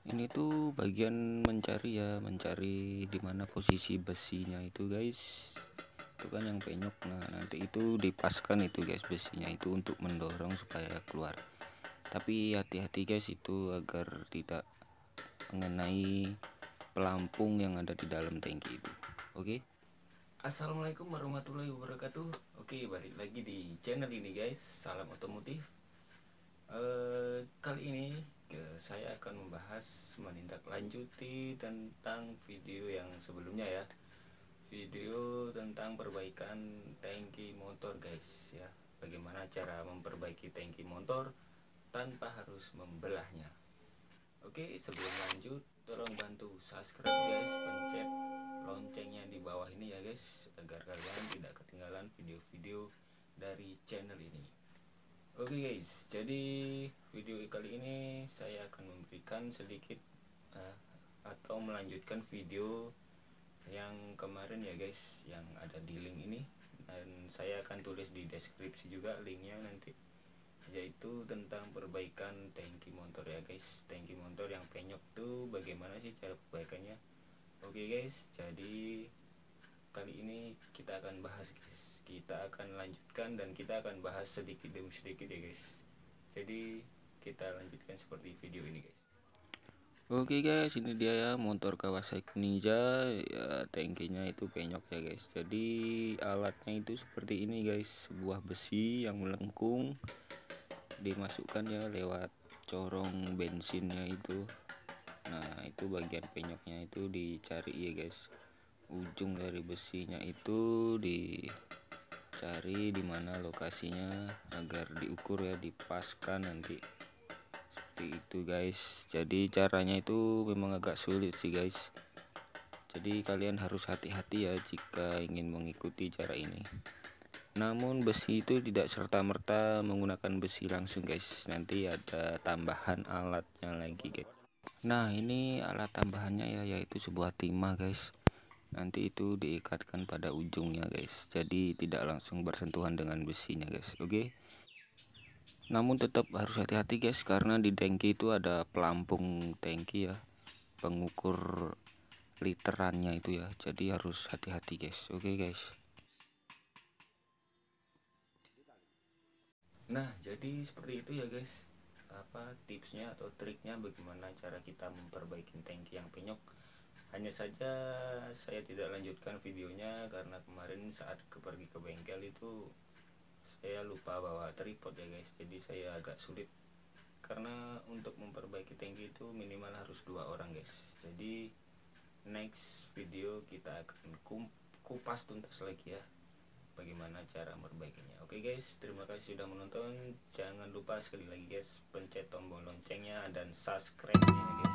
Ini tuh bagian mencari di mana posisi besinya itu guys. Itu kan yang penyok. Nah, nanti itu dipaskan itu guys, besinya itu untuk mendorong supaya keluar. Tapi hati-hati guys, itu agar tidak mengenai pelampung yang ada di dalam tangki itu. Oke. Assalamualaikum warahmatullahi wabarakatuh. Oke, balik lagi di channel ini guys, Salam Otomotif. Kali ini saya akan menindaklanjuti tentang video yang sebelumnya ya, video tentang perbaikan tangki motor guys ya. Bagaimana cara memperbaiki tangki motor tanpa harus membelahnya. Oke, sebelum lanjut tolong bantu subscribe guys, pencet loncengnya di bawah ini ya guys, agar kalian tidak ketinggalan video-video dari channel ini. Oke guys, jadi video kali ini saya akan memberikan sedikit atau melanjutkan video yang kemarin ya guys, yang ada di link ini, dan saya akan tulis di deskripsi juga linknya nanti, yaitu tentang perbaikan tangki motor ya guys. Tangki motor yang penyok tuh bagaimana sih cara perbaikannya. Oke guys, jadi kali ini kita akan bahas guys, kita akan lanjutkan dan kita akan bahas sedikit demi sedikit ya guys. Jadi kita lanjutkan seperti video ini guys. Oke guys, ini dia ya motor Kawasaki Ninja ya, tangkinya itu penyok ya guys. Jadi alatnya itu seperti ini guys, sebuah besi yang melengkung dimasukkan ya lewat corong bensinnya itu. Nah, itu bagian penyoknya itu dicari ya guys. Ujung dari besinya itu dicari di mana lokasinya agar diukur ya, dipaskan nanti. Seperti itu guys. Jadi caranya itu memang agak sulit sih guys. Jadi kalian harus hati-hati ya jika ingin mengikuti cara ini. Namun besi itu tidak serta-merta menggunakan besi langsung guys. Nanti ada tambahan alatnya lagi guys. Nah, ini alat tambahannya ya, yaitu sebuah timah guys. Nanti itu diikatkan pada ujungnya guys. Jadi tidak langsung bersentuhan dengan besinya guys. Oke. Namun tetap harus hati-hati guys, karena di tangki itu ada pelampung tangki ya, pengukur literannya itu ya. Jadi harus hati-hati guys. Oke guys. Nah, jadi seperti itu ya guys, apa tipsnya atau triknya bagaimana cara kita memperbaiki tangki yang penyok. Hanya saja saya tidak lanjutkan videonya karena kemarin saat pergi ke bengkel itu saya lupa bawa tripod ya guys. Jadi saya agak sulit, karena untuk memperbaiki tangki itu minimal harus 2 orang guys. Jadi next video kita akan kupas tuntas lagi ya bagaimana cara memperbaikinya. Oke guys, terima kasih sudah menonton. Jangan lupa sekali lagi guys, pencet tombol loncengnya dan subscribe nya guys.